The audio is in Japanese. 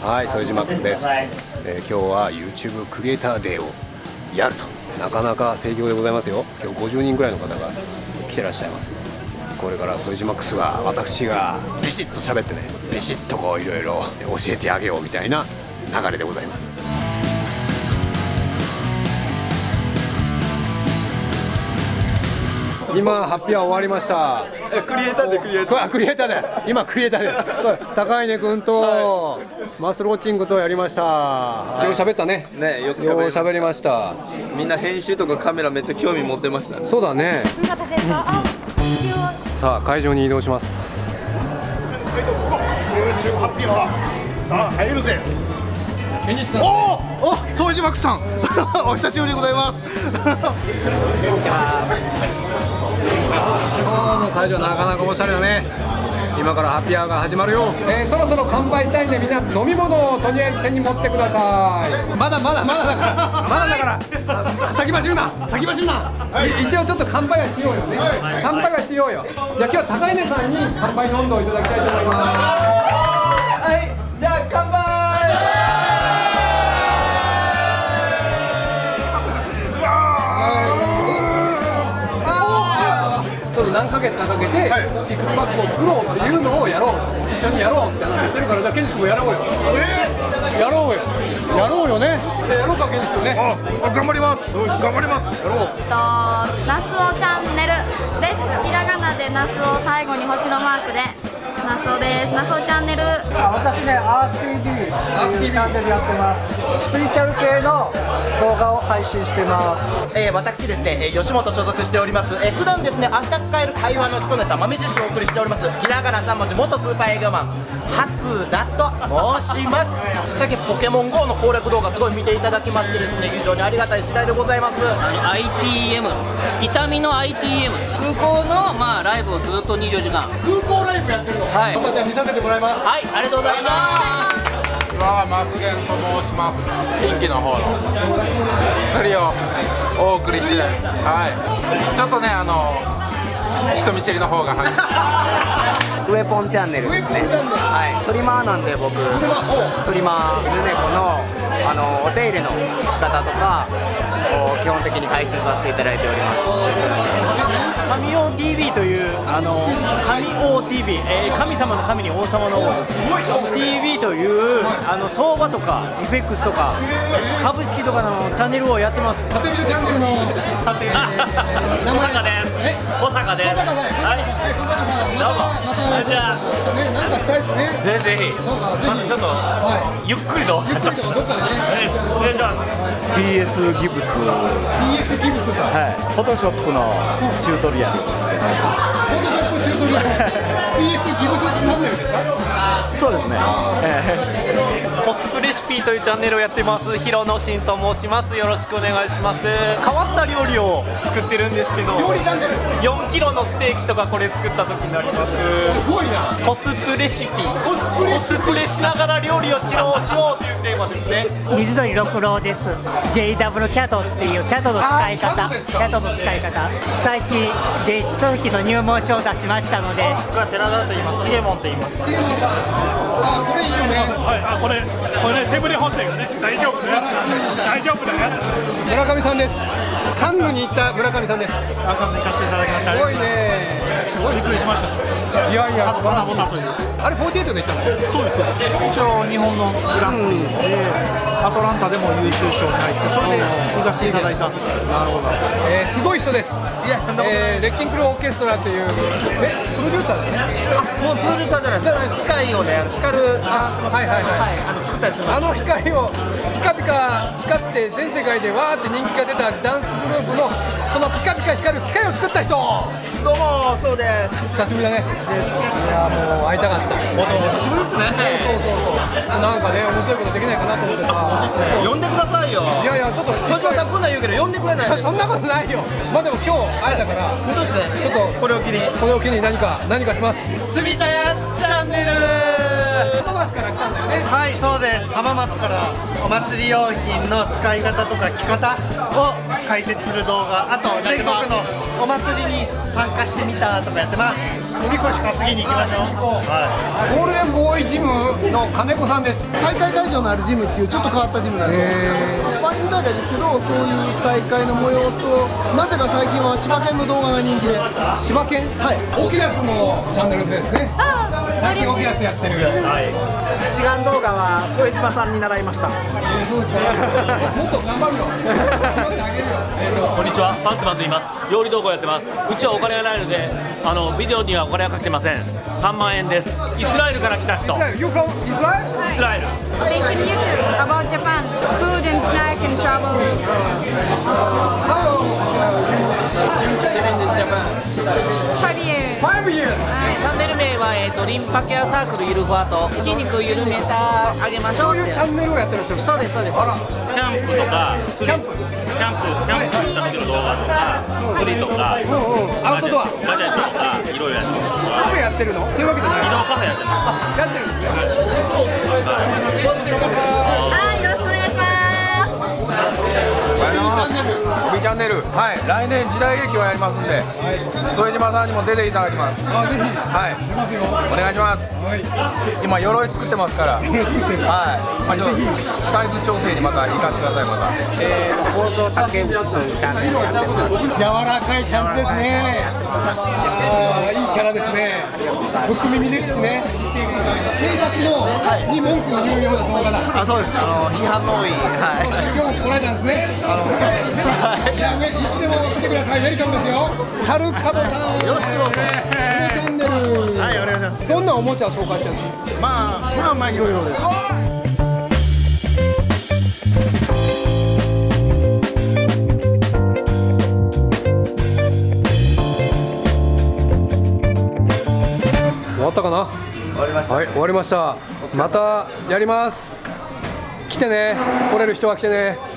はい、副島マックスです。今日は YouTube クリエイターデーをやると。なかなか盛況でございますよ。今日50人ぐらいの方が来てらっしゃいます。これから副島マックスが、私がビシッと喋ってね、ビシッとこういろいろ教えてあげようみたいな流れでございます。今発表終わりました。 クリエイターでクリエイターで今クリエイターで高稲君とマスローチングとやりました。よく喋ったね。 よく喋りました。 みんな編集とかカメラめっちゃ興味持ってましたね。 そうだね。さあ会場に移動します。 YouTube 発表はさあ入るぜ。ケニシさん。お副島マックスさんお久しぶりでございます。 今日の会場なかなかおしゃれだね。今からハッピーアワーが始まるよ。そろそろ乾杯したいんでみんな飲み物をとりあえず手に持ってください。まだだから先走るな、一応ちょっと乾杯はしようよね。乾杯はしようよ。じゃあ今日は高稲さんに乾杯の温度をいただきたいと思います。 はい、じゃあ乾杯。 何ヶ月かかけてシックスパックを作ろうっていうのをやろう、一緒にやろうって話してるから、じゃあケンジ君もやろうよ。やろうよね。じゃあやろうか、ケンジ君ね。 頑張ります。やろう。 ナスオチャンネルです。ひらがなでナスオ、最後に星のマークでナスオです。ナスオチャンネル。 私ね、アース TV チャンネルやってます。スピリチュアル系の動画を配信してます。 私ですね、吉本所属しております。普段ですね、明日使える会話の基礎ネタ豆知識をお送りしております。ひらがな3文字元スーパー営業マン初だと申します。最近ポケモン GO の攻略動画すごい見ていただきましてですね、非常にありがたい次第でございます。 ITM、痛みの ITM、空港のライブをずっと24時間。 空港ライブやってるの。はい。またじゃあ見させてもらいます。 はい、ありがとうございます。 マスゲンと申します。近畿の方の釣りをお送りして、はい。ちょっとね人見知りの方がウェポンチャンネルですね。はい。トリマーなんで僕、トリマーヌネコのお手入れの仕方とかを基本的に解説させていただいております。 神王 TV という神王 TV、神様の神に王様の王 TV という相場とか FX とか株式とかのチャンネルをやってます。 縦ビューチャンネルの小坂です。小坂です。はい。どうも。じゃあなんかしたいですね。 ぜひ。ちょっとゆっくりと。どっかでね。お願いします。 PS ギブス。 PS ギブスさん。 はい。フォトショップのチュートリアル。 フォトショップチュートリアル。PS ギブスチャンネルですか？ そうですね。 コスプレシピというチャンネルをやってます。ヒロノシンと申します。よろしくお願いします。変わった料理を作ってるんですけど、 料理チャンネル。 4キロのステーキとかこれ作った時になります。 すごいな。 コスプレシピ。コスプレしながら料理をしようというテーマですね。 水鳥六郎です。JW キャトっていうキャトの使い方。最近電子書籍の入門書を出しましたので。 僕は寺田と言います。シゲモンと言います。 シゲモンさん。これいいよね。 はい。これね、手振り補正がね、大丈夫なやつ。 村上さんです。カンヌに行った村上さんです。 カンヌ行かせていただきました。 すごいね。 びっくりしました。 いや素晴らしい。 という。 あれ48で行ったの？ そうです。一応日本のグランプリでアトランタでも優秀賞に入って、それで行かせていただいたんです。 なるほど。すごい人です。レッキンクルオーケストラっていうプロデューサーだよね。 もうプロデューサーじゃないです。機械をね、光るダンスの機械を作ったりしてます。 光をピカピカ光って全世界でわーって人気が出たダンスグループのそのピカピカ光る機械を作った人。 どうも、そうです。 久しぶりだね。いやもう会いたかった。 お久しぶりですね。 そうなんかね、面白いことできないかなと思ってさ。 呼んでくださいよ。 いやちょっと小島さんこんなん言うけど呼んでくれない。 そんなことないよ。まあでも今日会えたから。 そうですね。 ちょっとこれを機に何かします。 住田屋チャンネル。 浜松から来たんだよね。 はい、そうです。浜松からお祭り用品の使い方とか着方を解説する動画、あと全国のお祭りに参加してみたとかやってます。おみこし担ぎに行きましょう。 ゴールデンボーイジムの金子さんです。 大会会場のあるジムっていうちょっと変わったジムなんで、スパーリング大会ですけど、そういう大会の模様と、なぜか最近は柴犬の動画が人気で。 柴犬？ はい。 オキュラスのチャンネルですね。最近オキュラスやってる。 一眼動画は副島さんに習いました。 そうですか。もっと頑張るよ。頑張ってあげるよ。 こんにちは、パンツマンと言います。料理動画をやってます。うちはお金がないので、ビデオにはお金はかけてません。3万円です。イスラエルから来た人。 You from Israel? イスラエル。 Making YouTube about Japan, food and snack and travel. Five years. 5 years. チャンネル名は、リンパケアサークルゆるふわと筋肉を緩めてあげましょうって。 そういうチャンネルをやってらっしゃる。 そうですそうです。 キャンプとか釣り、キャンプ行った時の動画とか釣りとかアウトドアガジェットとかいろいろやってます。 カフェやってるの？そういうわけじゃない。 移動カフェやってます。 やってるんですね。 はい、よろしくお願いします。 帯チャンネル、はい、来年時代劇をやりますんで、副島さんにも出ていただきます。 あ、ぜひ。 はい、 出ますよ。 お願いします。 はい。 今鎧作ってますから。 鎧作ってる。 はい。まあちょっとサイズ調整にまた行かせてくださいまた。 報道竹内というチャンネルやってます。 柔らかい感じですね。いいキャラですね。福耳ですしね。警察のに文句を言うような動画だ。 あ、そうです。批判の多い。はい。 今日も来られたんですね。いや、いつでも来てください。ウェルカムですよ。タルカドさん。よろしくどうぞ。このチャンネル。 はい、お願いします。 どんなおもちゃを紹介してるの？ まあいろいろです。 終わったかな。 終わりました。 はい、終わりました。またやります。来てね。来れる人は来てね。